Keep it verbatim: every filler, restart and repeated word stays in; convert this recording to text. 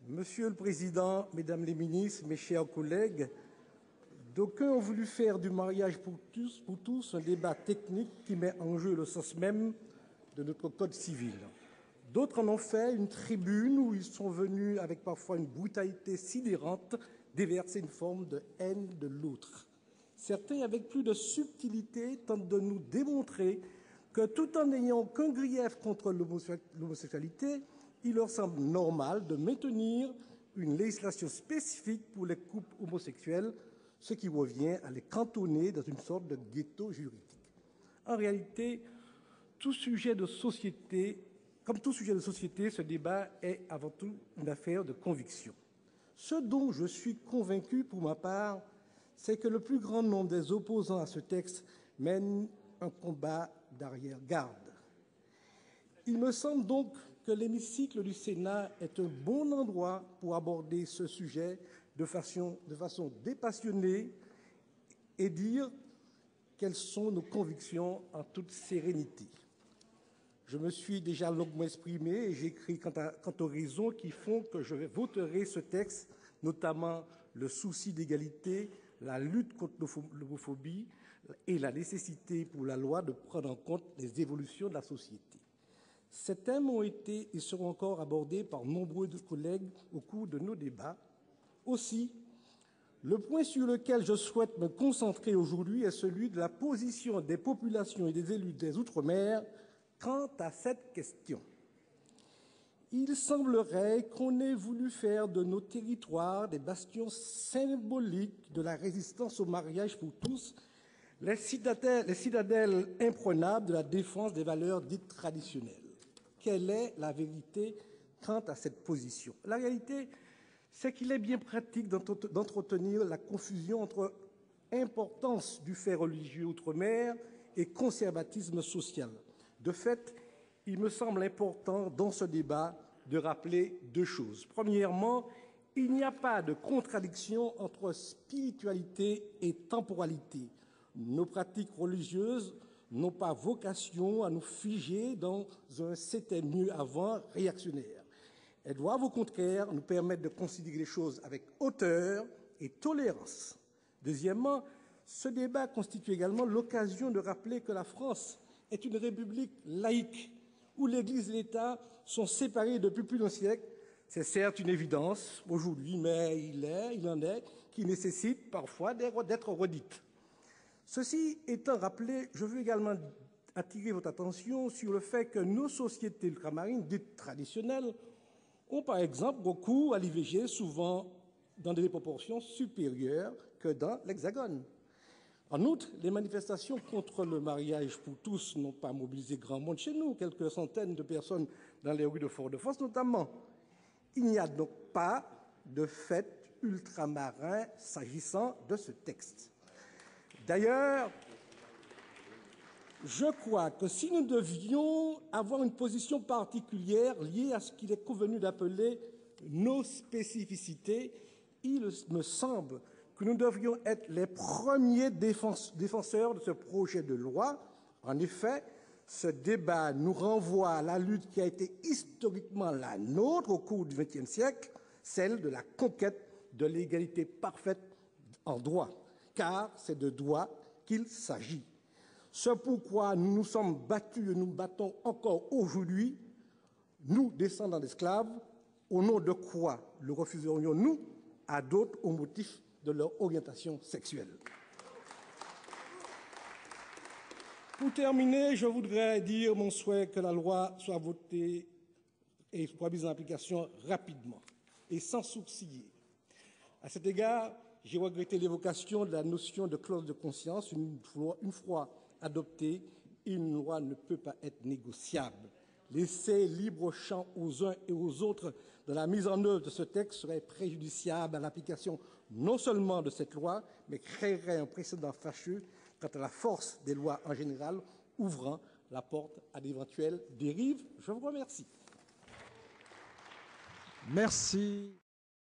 Monsieur le Président, Mesdames les ministres, mes chers collègues, d'aucuns ont voulu faire du mariage pour tous, pour tous un débat technique qui met en jeu le sens même de notre Code civil. D'autres en ont fait une tribune où ils sont venus, avec parfois une brutalité sidérante, déverser une forme de haine de l'autre. Certains, avec plus de subtilité, tentent de nous démontrer que tout en n'ayant aucun grief contre l'homosexualité, il leur semble normal de maintenir une législation spécifique pour les couples homosexuels, ce qui revient à les cantonner dans une sorte de ghetto juridique. En réalité, tout sujet de société, comme tout sujet de société, ce débat est avant tout une affaire de conviction. Ce dont je suis convaincu pour ma part, c'est que le plus grand nombre des opposants à ce texte mènent un combat d'arrière-garde. Il me semble donc que l'hémicycle du Sénat est un bon endroit pour aborder ce sujet de façon, de façon dépassionnée et dire quelles sont nos convictions en toute sérénité. Je me suis déjà longuement exprimé et j'ai écrit quant, à, quant aux raisons qui font que je voterai ce texte, notamment le souci d'égalité, la lutte contre l'homophobie et la nécessité pour la loi de prendre en compte les évolutions de la société. Ces thèmes ont été et seront encore abordés par nombreux collègues au cours de nos débats. Aussi, le point sur lequel je souhaite me concentrer aujourd'hui est celui de la position des populations et des élus des Outre-mer quant à cette question. Il semblerait qu'on ait voulu faire de nos territoires des bastions symboliques de la résistance au mariage pour tous, les citadelles, les citadelles imprenables de la défense des valeurs dites traditionnelles. Quelle est la vérité quant à cette position? La réalité, c'est qu'il est bien pratique d'entretenir la confusion entre importance du fait religieux outre-mer et conservatisme social. De fait, il me semble important dans ce débat de rappeler deux choses. Premièrement, il n'y a pas de contradiction entre spiritualité et temporalité. Nos pratiques religieuses n'ont pas vocation à nous figer dans un « c'était mieux avant » réactionnaire. Elles doivent au contraire nous permettre de considérer les choses avec hauteur et tolérance. Deuxièmement, ce débat constitue également l'occasion de rappeler que la France est une république laïque où l'Église et l'État sont séparés depuis plus d'un siècle. C'est certes une évidence aujourd'hui, mais il est, il en est, qui nécessite parfois d'être redite. Ceci étant rappelé, je veux également attirer votre attention sur le fait que nos sociétés ultramarines dites traditionnelles ont par exemple recours à l'I V G souvent dans des proportions supérieures que dans l'Hexagone. En outre, les manifestations contre le mariage pour tous n'ont pas mobilisé grand monde chez nous, quelques centaines de personnes dans les rues de Fort-de-France notamment. Il n'y a donc pas de fait ultramarin s'agissant de ce texte. D'ailleurs, je crois que si nous devions avoir une position particulière liée à ce qu'il est convenu d'appeler nos spécificités, il me semble que nous devrions être les premiers défenseurs de ce projet de loi. En effet, ce débat nous renvoie à la lutte qui a été historiquement la nôtre au cours du vingtième siècle, celle de la conquête de l'égalité parfaite en droit, car c'est de droit qu'il s'agit. C'est pourquoi nous nous sommes battus et nous battons encore aujourd'hui, nous, descendants d'esclaves, au nom de quoi le refuserions-nous à d'autres au motif de leur orientation sexuelle. Pour terminer, je voudrais dire mon souhait que la loi soit votée et soit mise en application rapidement et sans sourciller. À cet égard, j'ai regretté l'évocation de la notion de clause de conscience. Une fois, une fois adoptée, une loi ne peut pas être négociable. Laisser libre champ aux uns et aux autres de la mise en œuvre de ce texte serait préjudiciable à l'application non seulement de cette loi, mais créerait un précédent fâcheux quant à la force des lois en général, ouvrant la porte à d'éventuelles dérives. Je vous remercie. Merci.